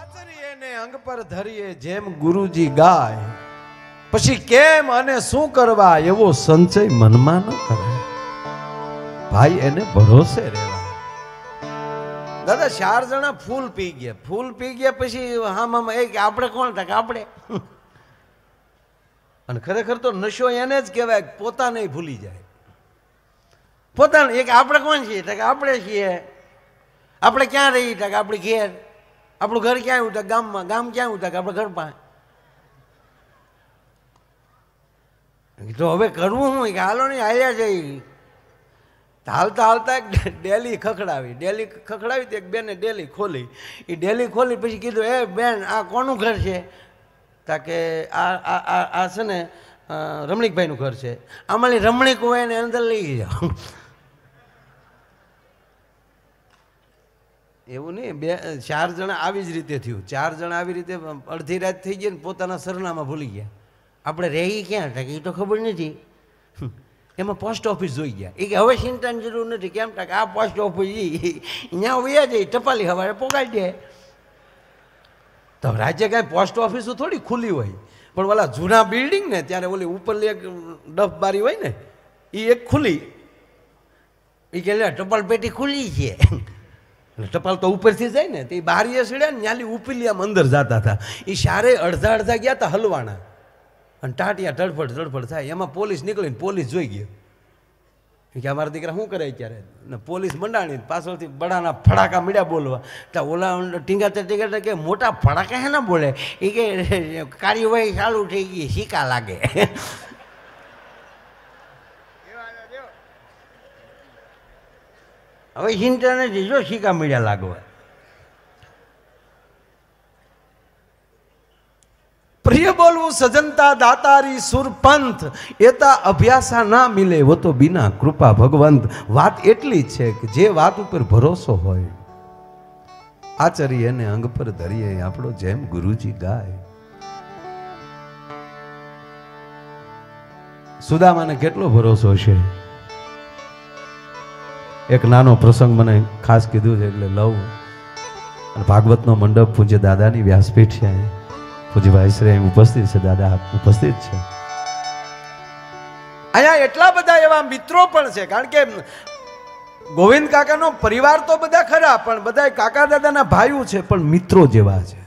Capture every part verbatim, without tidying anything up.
આચરીએ ને અંગ પર ધરીએ જેમ ગુરુજી ગાય, પછી કેમ અને શું કરવા એવો સંચય મનમાં ન કરે ભાઈ, એને ભરોસે રહેવા. દાદા ચાર જણા ફૂલ પી ગયા, ફૂલ પી ગયા પછી હા મામા એ કે આપણે કોણ થાય કે આપણે. અને ખરેખર તો નશો એને જ કહેવાય પોતાને ભૂલી જાય. પોતાને એક આપણે કોણ છીએ કે આપણે છીએ. આપણે ક્યાં રહીએ કે આપણે ઘેર. આપણું ઘર ક્યાં આવ્યું કે ગામમાં. ગામ ક્યાં આવ્યું કે આપણે ઘર પાસે. તો હવે કરવું શું કે હાલો નહીં હાલ્યા જઈ. હાલતા હાલતા એક ડેલી ખખડાવી, ડેલી ખખડાવી એક બેને ડેલી ખોલી. એ ડેલી ખોલી પછી કીધું એ બેન આ કોનું ઘર છે? તા કે આ આ આ છે ને રમણીકભાઈનું ઘર છે. આમાંની રમણીક હોય ને અંદર લઈ જાઓ. એવું નહીં, બે ચાર જણા આવી જ રીતે થયું. ચાર જણા આવી રીતે અડધી રાત થઈ ગઈ ને પોતાના સરનામા ભૂલી ગયા. આપણે રહી ક્યાં હતા એ તો ખબર નથી. એમાં પોસ્ટ ઓફિસ જોઈ ગયા. એ કે હવે ચિંતાની જરૂર નથી. કેમ કે આ પોસ્ટ ઓફિસ અહીંયા વયા જાય ટપાલી સવારે પોગાડી દે. તો રાજ્ય કાંઈ પોસ્ટ ઓફિસો થોડી ખુલ્લી હોય, પણ ઓલા જૂના બિલ્ડિંગ ને ત્યારે ઓલી ઉપરની એક ડફ બારી હોય ને એ એક ખુલ્લી. એ કે ટપાલ પેટી ખુલ્લી છે. ટપાલ તો ઉપરથી જાય ને તે બારીએ સીડ્યા ને ન્યાલી ઉપરલી આમ અંદર જતા હતા. એ સારે અડધા અડધા ગયા હતા હલવાણા અને ટાટિયા તડફડ તડફડ થાય. એમાં પોલીસ નીકળીને પોલીસ જોઈ ગયો કે અમારા દીકરા શું કરે ત્યારે. ને પોલીસ મંડાણી પાછળથી બડાના ફડાકા મીડ્યા બોલવા. તો ઓલા ટીંગાતા ટીંગાતા કે મોટા ફડાકા હે ના બોલે. એ કે કાર્યવાહી ચાલુ થઈ ગઈ, સિક્કા લાગે. હવે ચિંતા નથી, જો સિક્કા મીડ્યા લાગવા. પ્રિય બોલવું સજનતા દાતારી સુરપંથ એતા અભ્યાસા ના મિલે વો તો બિના કૃપા ભગવંત. વાત એટલી જ છે કે જે વાત ઉપર ભરોસો હોય આચરીએ ને અંગ પર ધરીએ આપણો જેમ ગુરુજી ગાય. સુદામાને કેટલો ભરોસો છે. એક નાનો પ્રસંગ મને ખાસ કીધું છે એટલે લઉં. ભાગવતનો મંડપ પૂજ્ય દાદાની વ્યાસપીઠ છે. પૂજ્ય ભાઈ શ્રી ઉપસ્થિત છે, દાદા ઉપસ્થિત છે. અહીંયા એટલા બધા એવા મિત્રો પણ છે, કારણ કે ગોવિંદ કાકાનો પરિવાર તો બધા ખરા પણ બધા કાકા દાદાના ભાઈઓ છે, પણ મિત્રો જેવા છે.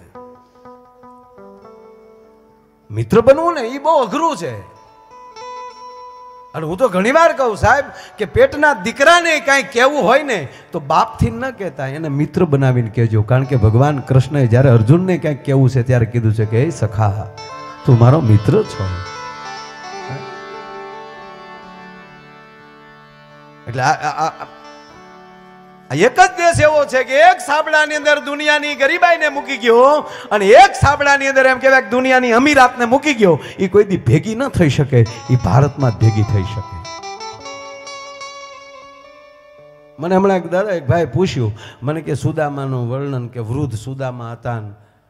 મિત્ર બનવું ને એ બહુ અઘરું છે. અને હું તો ઘણી વાર કહું સાહેબ કે પેટના દીકરાને કાંઈ કહેવું હોય ને તો બાપથી ન કહેતા, એને મિત્ર બનાવીને કહેજો. કારણ કે ભગવાન કૃષ્ણએ જ્યારે અર્જુનને ક્યાંક કહેવું છે ત્યારે કીધું છે કે હે સખા તું મારો મિત્ર છો. એટલે આ એક જ દેશ એવો છે કે એક સાબડાની અંદર દુનિયાની ગરીબાઈને મૂકી ગયો અને એક સાબડાની અંદર એમ કહેવાય કે દુનિયાની અમીરાતને મૂકી ગયો. એ કોઈ દી ભેગી ન થઈ શકે, એ ભારતમાં જ ભેગી થઈ શકે. મને હમણાં એક દાદા એક ભાઈ પૂછ્યું મને કે સુદામાનું વર્ણન કે વૃદ્ધ સુદામા હતા.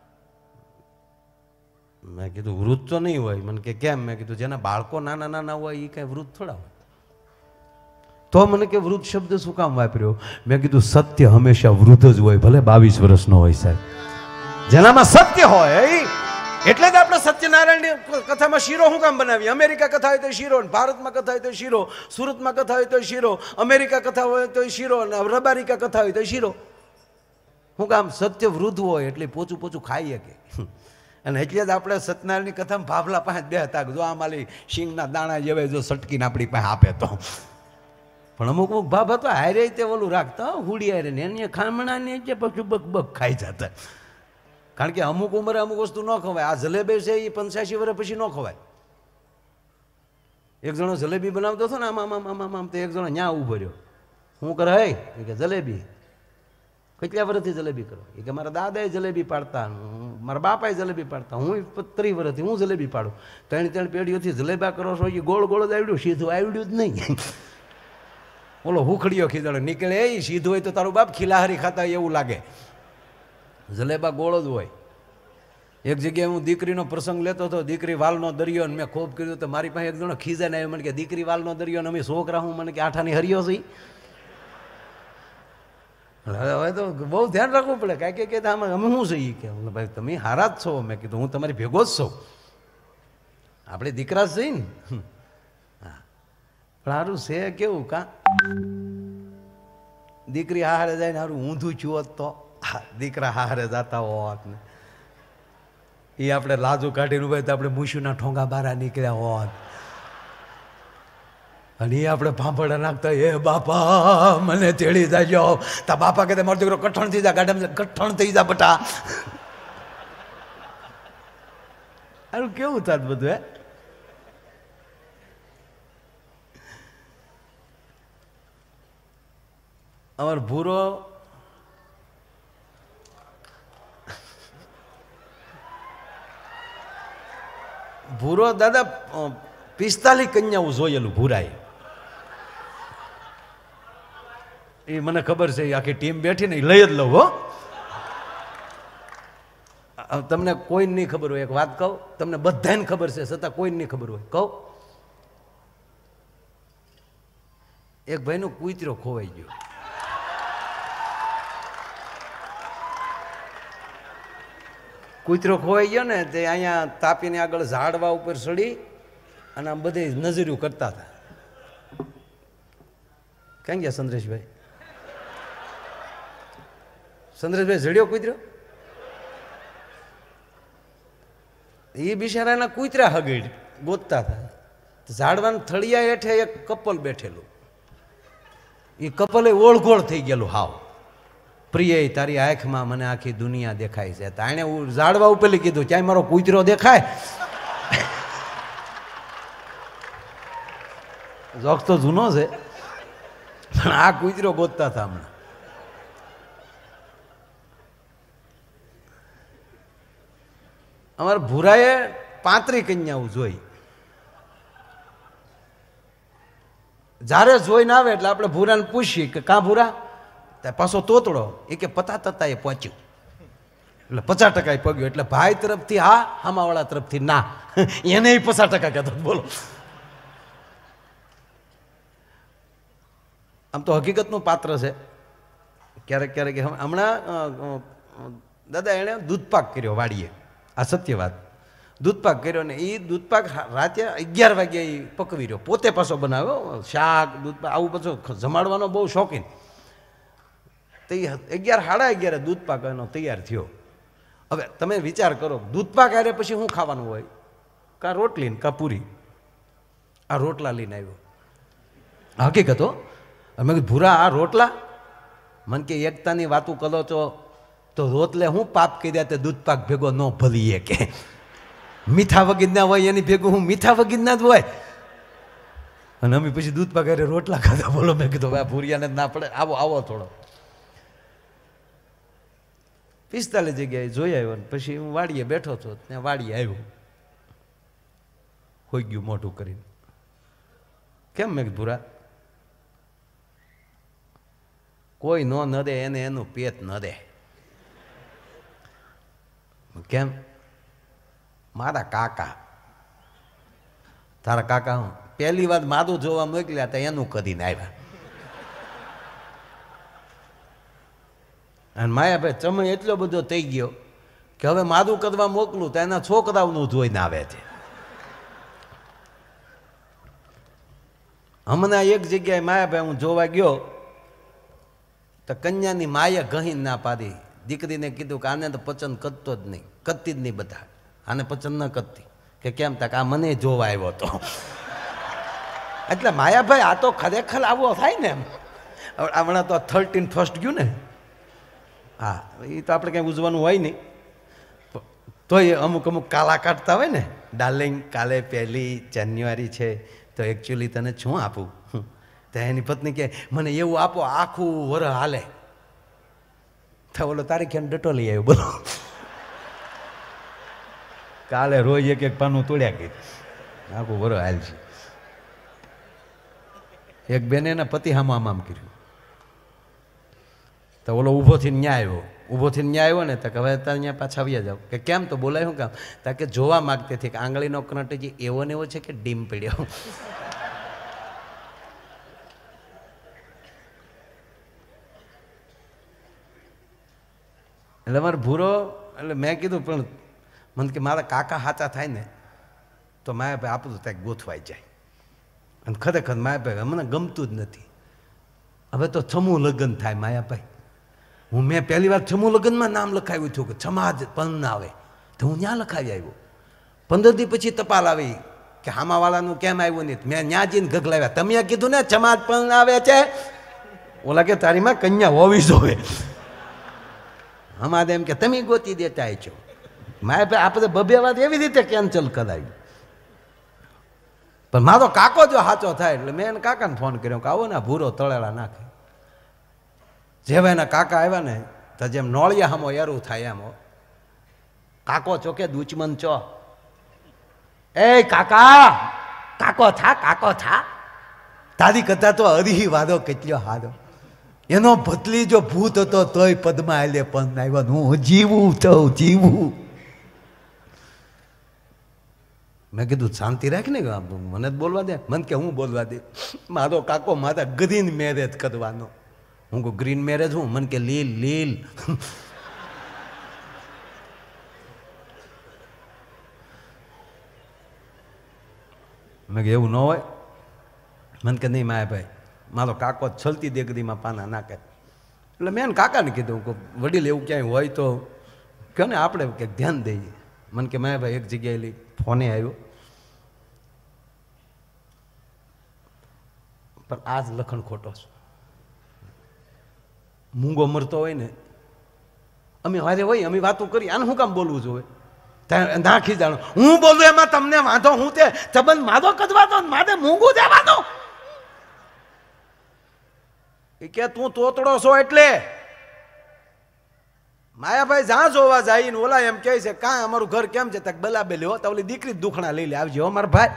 મેં કીધું વૃદ્ધ તો નહીં હોય. મને કે કેમ? મેં કીધું જેના બાળકો નાના નાના હોય એ કઈ વૃદ્ધ થોડા હોય. તો મને કે વૃદ્ધ શબ્દ શું કામ વાપર્યો? મેં કીધું સત્ય હંમેશા વૃદ્ધ જ હોય, ભલે બાવીસ વર્ષનો હોય સાહેબ. જેનામાં સત્ય હોય એટલે જ આપણે સત્યનારાયણની કથામાં શીરો શું કામ બનાવીએ? અમેરિકા કથા હોય તો શીરો, ભારતમાં કથા હોય તો શીરો, સુરતમાં કથા હોય તો શીરો, અમેરિકા કથા હોય તો શીરો, રબારિકા કથા હોય તો શીરો. શું કામ? સત્ય વૃદ્ધ હોય એટલે પોચું પોચું ખાઈ શકે. અને એટલે જ આપણે સત્યનારાયણની કથામાં ભાભલા પાસે બે હતા, જો આ માલી શીંગના દાણા જેવાય જો સટકીને આપણી પાસે આપે તો. પણ અમુક અમુક ભાભા તો હારે રીતે ઓલું રાખતા હુડી હારે ને એની ખામણાની પછી બક બક ખાઈ જતા. કારણ કે અમુક ઉંમરે અમુક વસ્તુ ન ખવાય. આ જલેબી છે એ પંચ્યાસી વર્ષ પછી ન ખવાય. એક જણો જલેબી બનાવતો હતો ને આમ આમ આમ આમ આમ તો એક જણો ન્યા ઉભો રહ્યો. હું કરે હે એ કે જલેબી. કેટલા વર્ષથી જલેબી કરો? એ કે મારા દાદાએ જલેબી પાડતા, મારા બાપાએ જલેબી પાડતા, હું ત્રીસ વર્ષથી હું જલેબી પાડું. ત્રણ ત્રણ પેઢીઓથી જલેબા કરો છો એ ગોળ ગોળ જ આવડ્યું, સીધું આવડ્યું જ નહીં. ઓલો હુખડીઓ ખીદડો નીકળે એ સીધું હોય તો તારું બાપ ખીલાહારી ખાતા હોય એવું લાગે. જલેબા ગોળ જ હોય. એક જગ્યાએ હું દીકરીનો પ્રસંગ લેતો હતો, દીકરી વાલનો દરિયો, મેં ખૂબ કીધું તો મારી પાસે એક જણો ખીજાને આવ્યો મને કે દીકરી વાલનો દરિયો ને અમે છોકરા હું મને કે આઠાની હરિયો છે. હવે તો બહુ ધ્યાન રાખવું પડે કાંઈ કે આમાં અમે શું છીએ કે ભાઈ તમે હારા જ છો. મેં કીધું હું તમારી ભેગો જ છું, આપણે દીકરા જ છીએ ને. હા પણ સારું છે કેવું કા દીકરી હારે જાય ને સારું ઊંધું છું હોત તો દીકરા હારે જતા હોત ને એ આપણે લાજુ કાઢીને હોય તો આપણે મૂછુના ઠોંગા બારા નીકળ્યા હોત અને એ આપણે ભાંભળા નાખતા એ બાપા મને તેડી જાજો. તા બાપા કે મારો દીકરો કઠણ થઈ જા ગાડામાં કઠણ થઈ જા બટા. આનું કેવું થાત બધું હે. અમાર ભૂરો ભૂરો દાદા પિસ્તાલીસ કન્યાઓ જોયેલું ભૂરાએ. એ મને ખબર છે આખી ટીમ બેઠી ને લઈ જ લઉં હો. તમને કોઈ નહીં ખબર હોય એક વાત કહું, તમને બધાને ખબર છે છતાં કોઈ નહીં ખબર હોય કહું. એક ભાઈનું કૂતરો ખોવાઈ ગયો. કૂતરો ખોવાઈ ગયો ને તે અહીંયા તાપીને આગળ ઝાડવા ઉપર ચડી અને આમ બધી નજર્યું કરતા હતા. ક્યાં ગયા સંદ્રેશભાઈ? સંદ્રેશભાઈ જડ્યો કૂતરો? એ બિચારાના કૂતરા હગીડ ગોતતા હતા. ઝાડવાના થળિયા હેઠે એક કપલ બેઠેલું. એ કપલે ઓળઘોળ થઈ ગયેલું હાવ. પ્રિય તારી આંખમાં મને આખી દુનિયા દેખાય છે. તાણે ઝાડવા ઉપર કીધું ક્યાંય મારો કૂતરો દેખાય? જોક તો જૂનો છે પણ આ કૂતરો ગોતતા હતા હમણાં. અમારા ભૂરાએ પાંત્રી કન્યાઓ જોઈ. જ્યારે જોઈને આવે એટલે આપણે ભૂરાને પૂછીએ કે કાં ભૂરા? પાછો તોતડો એ કે પતા તતા એ પહોંચ્યું એટલે પચાસ ટકા એ પગ્યું. એટલે ભાઈ તરફથી હા, હામાવાળા તરફથી ના, એને પચાસ ટકા કહેતો. બોલો આમ તો હકીકતનું પાત્ર છે. ક્યારેક ક્યારેક હમણાં દાદા એણે દૂધપાક કર્યો વાડીએ. આ સત્ય વાત. દૂધપાક કર્યો ને એ દૂધપાક રાતે અગિયાર વાગ્યે એ પકવી રહ્યો. પોતે પાછો બનાવ્યો શાક દૂધપાક આવું પાછો જમાડવાનો બહુ શોખીન. તો એ અગિયાર સાડા અગિયારે દૂધપાક એનો તૈયાર થયો. હવે તમે વિચાર કરો દૂધપાક આરે પછી શું ખાવાનું હોય? કાં રોટલી કાં પૂરી. આ રોટલા લઈને આવ્યો. હકીકત હો. અમે કીધું ભૂરા આ રોટલા? મને કે એકતાની વાતું કરો છો તો રોટલે હું પાપ કર્યા તે દૂધપાક ભેગો ન ભલીએ કે મીઠા વગીરના હોય એની ભેગું હું મીઠા વગીરના જ હોય. અને અમે પછી દૂધપાક અરે રોટલા ખાધા. બોલો મેં કીધું આ ભૂરિયાને ના પડે. આવો આવો થોડો. પિસ્તાલીસ જગ્યાએ જોઈ આવ્યો ને પછી હું વાડીએ બેઠો હતો ત્યાં વાડીએ આવ્યો. હોઈ ગયું મોઢું કરીને. કેમ? મેં ભૂરા કોઈ નો ન દે એને એનું પેટ ન દે. કેમ? મારા કાકા. તારા કાકા હું પહેલી વાર માદું જોવા મોકલ્યા હતા એનું કદીને આવ્યા. અને માયાભાઈ સમય એટલો બધો થઈ ગયો કે હવે માદું કરવા મોકલું તો એના છોકરાઓનું જોઈને આવે છે. હમણાં એક જગ્યાએ માયાભાઈ હું જોવા ગયો તો કન્યાની માએ ગહીને ના પાડી. દીકરીને કીધું કે આને તો પસંદ કરતો જ નહીં, કરતી જ નહીં. બધા આને પસંદ ન કરતી. કે કેમ? તક આ મને જોવા આવ્યો હતો. એટલે માયાભાઈ આ તો ખરેખર આવો થાય ને એમ. હમણાં તો થર્ટીન ફર્સ્ટ ગયું ને. હા એ તો આપણે કંઈ ઉજવાનું હોય નહીં તોય અમુક અમુક કાલા કાઢતા હોય ને. ડાર્લિંગ કાલે પહેલી જાન્યુઆરી છે તો એકચ્યુઅલી તને શું આપું? તો એની પત્ની કે મને એવું આપો આખું વર હાલે. તો બોલો તારીખે ડટો લઈ આવ્યો. બોલો કાલે રોજ એક એક પાનું તોડ્યા ગઈ આખું વર હાલ છે. એક બેને એના પતિ હામ આમ આમ કર્યું તો ઓલો ઊભો થઈને ન્યાય આવ્યો. ઊભો થઈને ન્યાય આવ્યો ને તો કે હવે તારે અહીંયા પાછા આવ્યા જાવ. કે કેમ? તો બોલાય શું કામ? તા કે જોવા માગતી હતી કે આંગળીનો કરંટ જે એવો ને એવો છે કે ડીમ પડ્યો. એટલે અમારે ભૂરો એટલે મેં કીધું પણ મને કે મારા કાકા સાચા થાય ને તો માયાભાઈ આપણું ત્યાં ગોથવાઈ જાય. અને ખરેખર માયાભાઈ મને ગમતું જ નથી. હવે તો છમું લગ્ન થાય માયાભાઈ. હું મેં પહેલી વાર છમું લગ્નમાં નામ લખાવ્યું હતું કે છમાજ પણ આવે તો હું ત્યાં લખાવી આવ્યો. પંદર દી પછી ટપાલ આવી કે હામાવાળાનું કેમ આવ્યું નહીં. મેં ત્યાં જઈને ગગલાવ્યા. તમે કીધું ને છમાજ પણ આવે છે. ઓલા કે તારીમાં કન્યા હોવી જોવે. અમારે એમ કે તમે ગોતી દેતા છો. માયાભાઈ આપણે બબે વાત એવી રીતે કેન્સલ કરાવી. પણ મારો કાકો જો સાચો થાય એટલે મેં એને કાકાને ફોન કર્યો કે આવો ને ભૂરો તળેલા નાખે. જેવા એના કાકા આવ્યા ને તો જેમ નોળિયા હમો એરું થાય એમ. કાકો ચોકે દુચમન ચો. એ કાકા કાકો થા કાકો થા તારી કરતા તો હરી વાદો કેટલો હાદો. એનો બદલી જો ભૂત હતો તોય પદમાં આલે પણ આવ્યા હું જીવું તો જીવું. મેં કીધું શાંતિ રાખ ને મને જ બોલવા દે. મને કે હું બોલવા દે. મારો કાકો મારા ગ્રીન મેરેજ કરવાનો. હું કહું ગ્રીન મેરેજ હું? મને કે લીલ લીલ. મેં કે એવું ન હોય. મને કે નહીં માયાભાઈ મારો કાકો છલતી દેગરીમાં પાના નાખે. એટલે મેં કાકાને કીધું કે વડીલ એવું ક્યાંય હોય તો કહો ને આપણે કંઈક ધ્યાન દઈએ. મને કે માયાભાઈ એક જગ્યાએ લઈ ફોને આવ્યો પણ આ જ લખણ ખોટો છે. મૂંગો મરતો હોય ને અમે વારે હોય અમે વાતો કરી આને શું કામ બોલવું જોઈએ? નાખી જાણો હું બોલું એમાં તમને વાંધો હું તે સંબંધ માધો કદવા દો મારે મૂંગું દેવા દો. એ કે તું તોતડો છો એટલે માયાભાઈ જ્યાં જોવા જાય ને ઓલા એમ કહે છે કાં અમારું ઘર કેમ છે તક બલાબેલી હો તો ઓલી દીકરી દુખણા લઈ લે આવજો અમારા ભાઈ.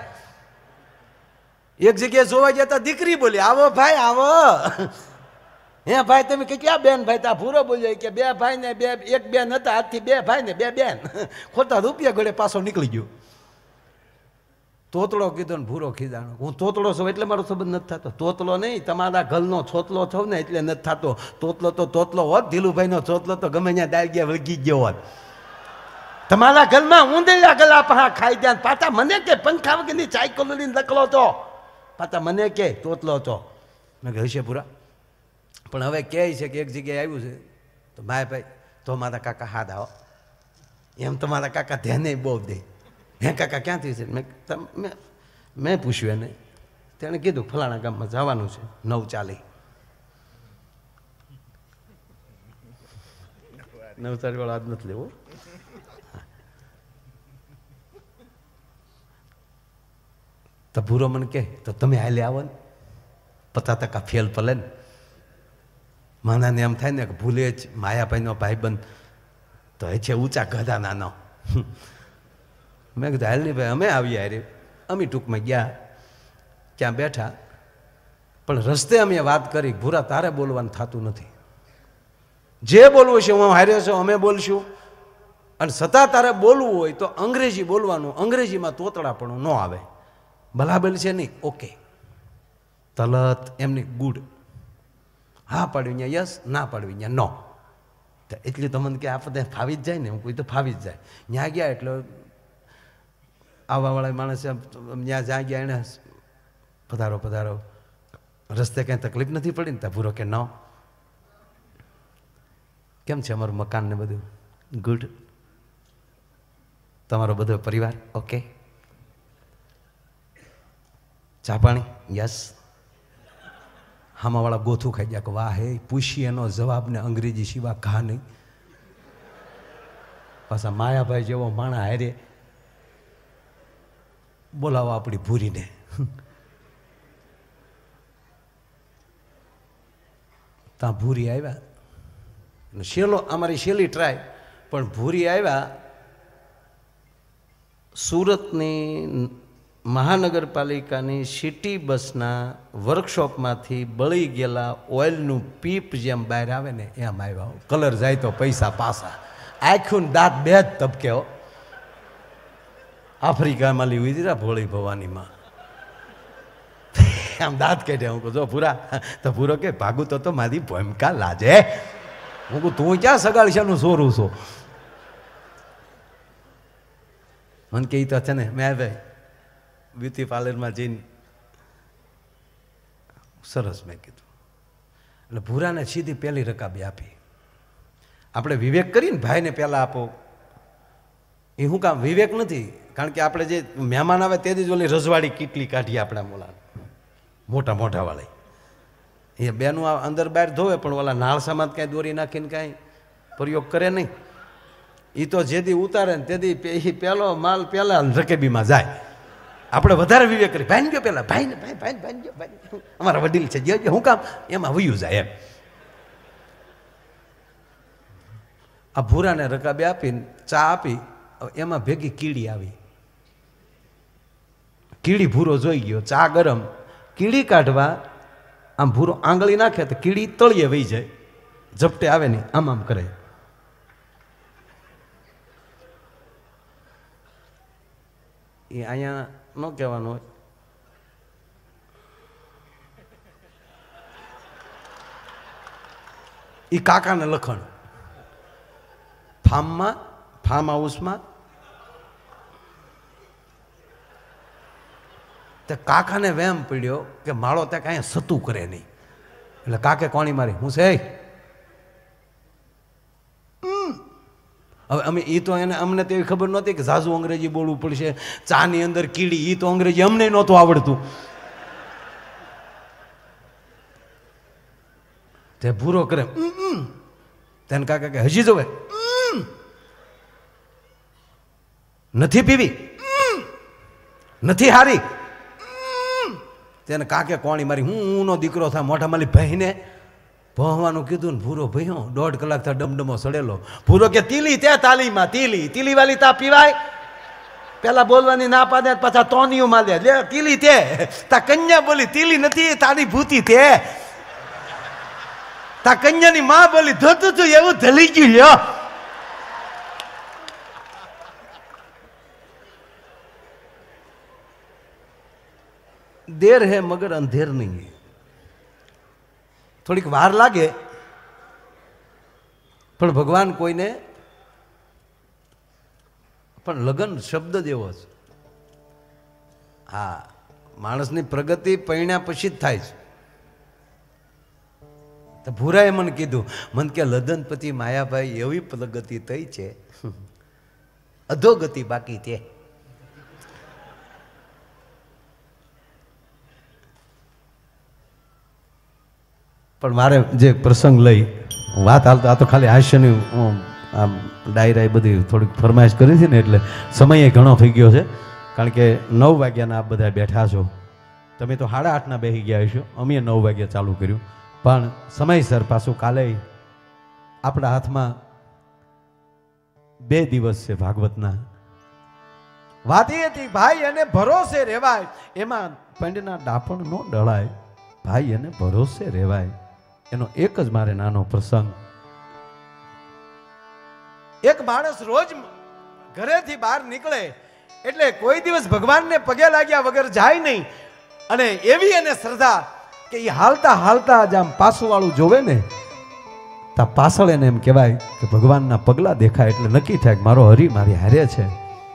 એક જગ્યાએ જોવા ગયા તો દીકરી બોલી આવો ભાઈ આવો. હે ભાઈ તમે કે ક્યાં બેન ભાઈ તા ભૂરો બોલ્યો કે બે ભાઈ ને બે એક બેન હતા આજથી બે ભાઈ ને બે બેન. ખોટા રૂપિયા ગળે પાછો નીકળી ગયો. તોતડો કીધો ને ભૂરો ખીજાણો. હું તોતડો છું એટલે મારો સંબંધ નથી થતો. તોતલો નહીં તમારા ઘરનો છોતલો છો ને એટલે નથી થતો. તોતલો તો તોતલો હોત. ધીલુભાઈનો છોતલો તો ગમે ત્યાં દાળગિયા વળગી ગયો હોત. તમારા ઘરમાં ઊંધેલા ગલા પહા ખાઈ ગયા પાછા મને કે પંખા વગરની ચાય કોલની નકલો તો પાછા મને કે તોતલો તો. મેં કહે હશે પૂરા પણ હવે કહે છે કે એક જગ્યાએ આવ્યું છે તો ભાઈ ભાઈ તો મારા કાકા હાથ આવો એમ તો મારા કાકા ધ્યાને બહુ દે. હે કાકા ક્યાંથી છે? મેં મેં પૂછ્યું એને. તેણે કીધું ફલાણા ગામમાં જવાનું છે નવ ચાલી. નવસારી વાળો આજ નથી લેવો. તો ભૂરો મને કહે તો તમે હાલે આવો ને પચાસ ટકા ફેલ પલે ને. માનાને એમ થાય ને કે ભૂલે જ માયાભાઈનો ભાઈબંધ તો એ છે ઊંચા ગધા નાનો. મેં કીધું હાલ નહીં ભાઈ અમે આવીએ હારે. અમે ટૂંકમાં ગયા ક્યાં બેઠા પણ રસ્તે અમે વાત કરી ભૂરા તારે બોલવાનું થતું નથી. જે બોલવું છે હું હારે છું અમે બોલશું અને છતાં તારે બોલવું હોય તો અંગ્રેજી બોલવાનું. અંગ્રેજીમાં તોતડાપણું ન આવે. બલાબલ છે નહીં ઓકે તલત એમની ગુડ. હા પાડવી ત્યાં યસ ના પાડવી ત્યાં નો. એટલી તો મને કે આપણે ફાવી જ જાય ને હું કોઈ તો ફાવી જ જાય. ત્યાં ગયા એટલે આવવાવાળા માણસે ત્યાં જ્યાં ગયા એને પધારો પધારો રસ્તે કંઈ તકલીફ નથી પડી ને ત્યાં ભૂરો કે ન કેમ છે અમારું મકાન ને બધું ગુડ. તમારો બધો પરિવાર ઓકે. ચા પાણી યસ. હામાવાળા ગોથું ખાઈ ગયા કે વાહ હે પૂછી એનો જવાબ ને અંગ્રેજી સિવાય ઘા નહીં. પાછા માયાભાઈ જેવો માણા હારે બોલાવો આપણી ભૂરીને. ત્યાં ભૂરી આવ્યા શેલો અમારી શેલી ટ્રાય પણ ભૂરી આવ્યા. સુરતની મહાનગરપાલિકાની સિટી બસના વર્કશોપમાંથી બળી ગયેલા ઓઇલનું પીપ જેમ બહાર આવે ને એમ આવ્યા. કલર જાય તો પૈસા પાસા. આખું દાંત બે જ તબકે હો. આફ્રિકામાં લીધી દીધા ભોળી ભવાનીમાં આમ દાંત કાઢ્યા. હું કહું જો પૂરા તો પૂરો કે ભાગું તો તો મારી ભૂમિકા લાજે. હું કહું તું ક્યાં સગાડશાનું સોરું છો? મને કે તો છે ને મેં ભાઈ બ્યુટી પાર્લરમાં જઈને સરસ મેં કીધું. એટલે ભૂરાને સીધી પહેલી રકાબી આપી. આપણે વિવેક કરીને ભાઈને પહેલાં આપો એ શું કામ? વિવેક નથી. કારણ કે આપણે જે મહેમાન આવે તેથી જ ઓલી રજવાડી કેટલી કાઢીએ આપણા મોલા મોટા મોટા વાળી એ બેનું અંદર બહાર ધોવે પણ ઓલા નાળસામાં કાંઈ દોરી નાખીને કાંઈ પ્રયોગ કરે નહીં. એ તો જેથી ઉતારે ને તેથી એ પહેલો માલ પહેલા રકેબીમાં જાય. આપણે વધારે વિવેક કરી ભાઈ ગયો પહેલાં ભાઈને ભાઈ ભાઈ ભાઈ ગયો ભાઈ અમારા વડીલ છે જે શું કામ એમાં વયું જાય એમ. આ ભૂરાને રકાબી આપીને ચા આપી એમાં ભેગી કીડી આવી. કીડી ભૂરો જોઈ ગયો, ચા ગરમ, કીડી કાઢવા આમ ભૂરો આંગળી નાખે તો કીડી તળિયે વહી જાય, ઝપટે આવે નહીં, આમ આમ કરે. એ અહીંયા ન કહેવાનું હોય. એ કાકાને લખણ ફાર્મમાં ફાર્મ હાઉસમાં તે કાકાને વેમ પડ્યો કે માળો ત્યાં કાંઈ સતું કરે નહીં. એટલે કાકે કોણી મારી હું છે હવે અમે એ તો એને અમને તેવી ખબર નહોતી કે ઝાઝુ અંગ્રેજી બોલવું પડશે, ચાની અંદર કીડી, એ તો અંગ્રેજી અમને નહોતું આવડતું. તે ભૂરો કરે તેને કાકા કે હજી જોવે નથી પીવી નથી હારી. તેને કાકે કોણી મારી હું ઊનો દીકરો થાય મોટા માલી ભાઈને ભણવાનું કીધું ને ભૂરો ભયો દોઢ કલાક થા ડમડમો સડેલો. ભૂરો કે તીલી તે તાલીમાં તીલી તીલી વાલી તા પીવાય પેલા બોલવાની ના પાડે પાછા તોનિયું માલે લે તીલી તે તા કન્યા બોલી તીલી નથી તારી ભૂતી તે તા કન્યાની માં બોલી ધોતું તું એવું ધલી ગયું લ્યો. દેર હે મગર અંધેર નહીં. થોડીક વાર લાગે પણ ભગવાન કોઈને પણ લગન શબ્દ જ એવો છે. હા, માણસની પ્રગતિ પૈણ્યા પછી જ થાય છે. તો ભૂરાએ મને કીધું, મને કે લદનપતિ માયાભાઈ એવી પ્રગતિ થઈ છે, અધોગતિ બાકી છે. પણ મારે જે પ્રસંગ લઈ વાત હાલતો આ તો ખાલી હાસ્યની આમ ડાયરા એ બધી થોડીક ફરમાઈશ કરી હતી ને એટલે સમય ઘણો થઈ ગયો છે. કારણ કે નવ વાગ્યાના આપ બધા બેઠા છો, તમે તો સાડા આઠના બેસી ગયા હશો, અમે નવ વાગ્યા ચાલુ કર્યું. પણ સમયસર પાછું કાલે આપણા હાથમાં બે દિવસ છે ભાગવતના. વાત એ હતી ભાઈ એને ભરોસે રહેવાય, એમાં પંડના ડાપણ નો ડળાય. ભાઈ એને ભરોસે રહેવાય એનો એક જ મારે નાનો પ્રસંગ. એક માણસ રોજ ઘરેથી બહાર નીકળે એટલે કોઈ દિવસ ભગવાનને પગે લાગ્યા વગર જાય નહીં. અને એવી એને શ્રદ્ધા કે એ હાલતા હાલતા જ આમ પાછું વાળું જોવે ને તા પાછળ એને એમ કહેવાય કે ભગવાનના પગલા દેખાય એટલે નક્કી થાય કે મારો હરી મારી હારે છે.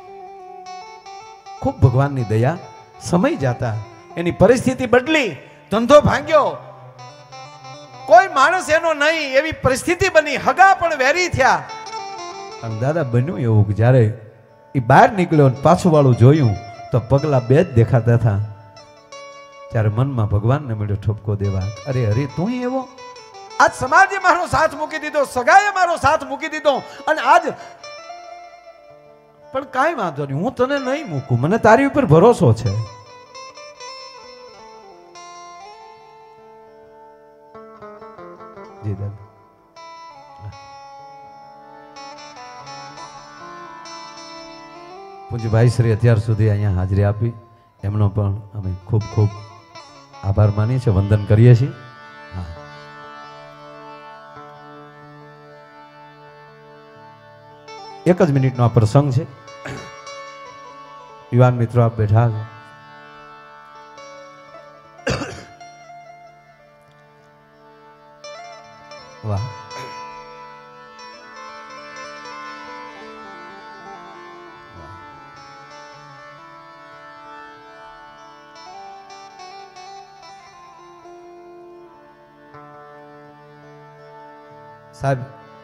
ખૂબ ભગવાનની દયા. સમય જાતા એની પરિસ્થિતિ બદલી, ધંધો ભાંગ્યો, કોઈ માણસ એનો નહીં એવી પરિસ્થિતિ બની, હગા પણ વેરી થયા. અને દાદા બન્યું એવું કે જ્યારે એ બહાર નીકળ્યો પાછું વાળું જોયું તો પગલા બે જ દેખાતા હતા. ત્યારે મનમાં ભગવાનને મળ્યો ઠપકો દેવા, અરે અરે તું એવો, આજ સમાજે મારો સાથ મૂકી દીધો, સગાએ મારો સાથ મૂકી દીધો, અને આજ પણ કાંઈ વાંધો નહીં, હું તને નહીં મૂકું, મને તારી ઉપર ભરોસો છે. જી દાદા. પૂજ્યભાઈ શ્રી અત્યાર સુધી અહીંયા હાજરી આપી એમનો પણ અમે ખૂબ ખૂબ આભાર માનીએ છીએ, વંદન કરીએ છીએ. હા, એક જ મિનિટનો આ પ્રસંગ છે. યુવાન મિત્રો આપ બેઠા છો, વાહ, સાહેબ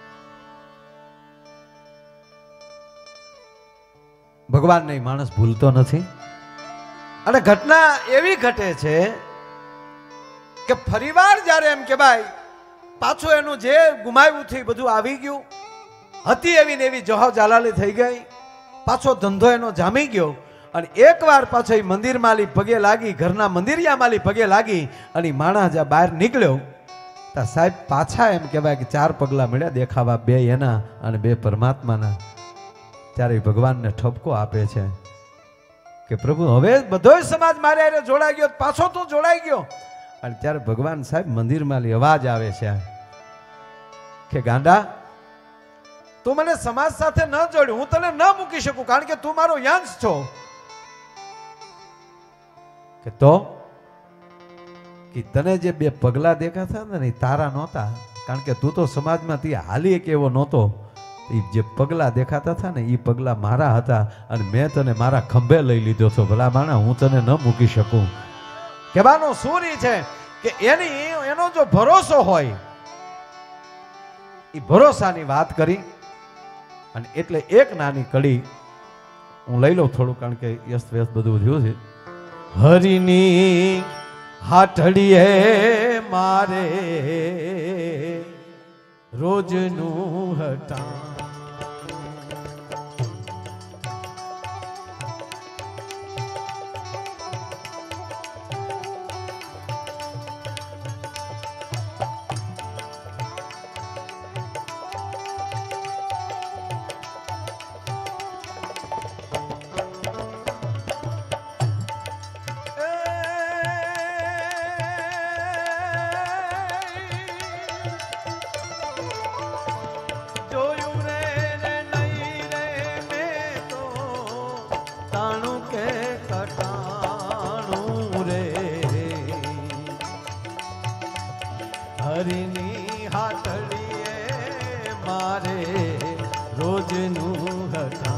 ભગવાન નહીં, માણસ ભૂલતો નથી. અને ઘટના એવી ઘટે છે કે ફરીવાર જ્યારે એમ કે ભાઈ પાછું એનું જે ગુમાવ્યું છે બધું આવી ગયું, હતી એવી ને એવી જહો જાલાલી થઈ ગઈ, પાછો ધંધો એનો જામી ગયો. અને એકવાર પાછો એ મંદિર માલી પગે લાગી, ઘરના મંદિરિયા માલી પગે લાગી અને માણસ જ્યાં બહાર નીકળ્યો તા સાહેબ પાછા એમ કહેવાય કે ચાર પગલા મળ્યા દેખાવા, બે એના અને બે પરમાત્માના. ત્યારે ભગવાનને ઠપકો આપે છે કે પ્રભુ હવે બધો સમાજ મારે હારે જોડાઈ ગયો, પાછો તું જોડાઈ ગયો. અને ત્યારે ભગવાન સાહેબ મંદિરમાં અવાજ આવે છે કે ગાંડા તું મને સમાજ સાથે ન જોડ્યું, હું તને ન મૂકી શકું, કારણ કે તું મારો યંશ છો. કે તો કે તને જે બે પગલા દેખાતા ને તારા નહોતા, કારણ કે તું તો સમાજમાં તી હાલી એક એવો નહોતો. એ જે પગલા દેખાતા હતા ને એ પગલા મારા હતા અને મેં તને મારા ખંભે લઈ લીધો છો. ભલા માણા હું તને ન મૂકી શકું. કહેવાનો સૂરી છે કે એની એનો જો ભરોસો હોય, એ ભરોસાની વાત કરી. અને એટલે એક નાની કડી હું લઈ લઉં થોડું, કારણ કે યસ્ત વ્યસ્ત બધું થયું છે. હરિની હાથડીએ મારે રોજનું હટા, હરિની હાથડીએ મારે રોજનું હટા.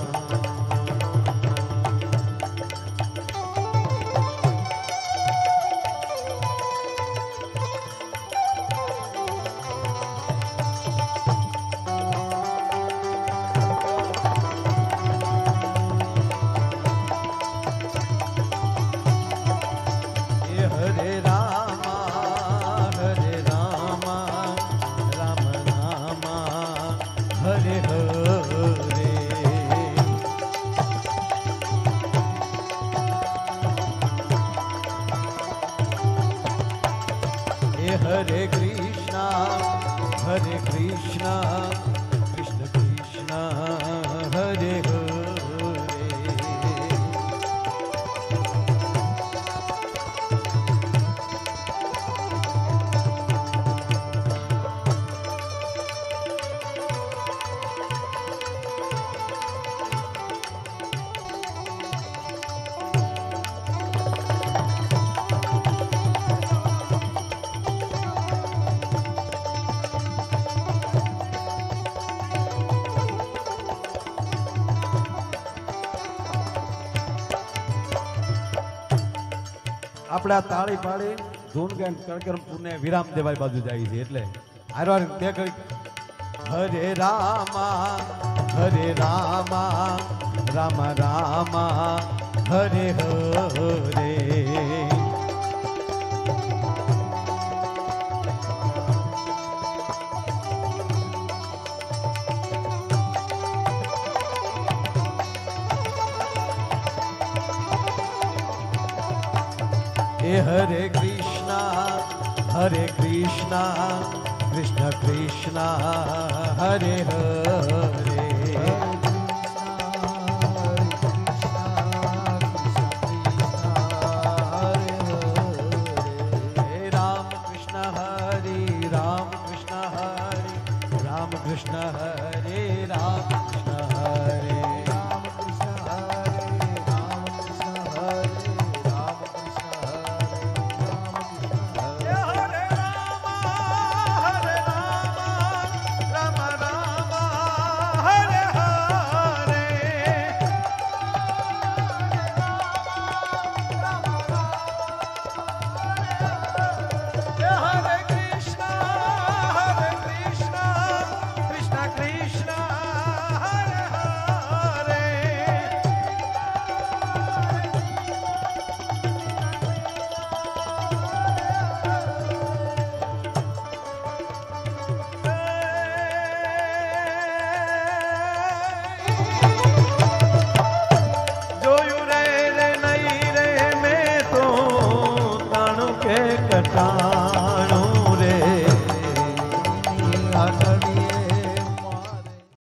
Hare Krishna, Hare Krishna, Krishna Krishna, Hare Hare. આપડા તાળી પાડી ધૂન ગાન કરકરમપુર ને વિરામ દેવાય બાજુ જાય છે. એટલે હારવાર તે કરી હરે રામા હરે રામા રામ રામા હરે હરે. Hare Krishna, Hare Krishna, Krishna Krishna, Hare Hare.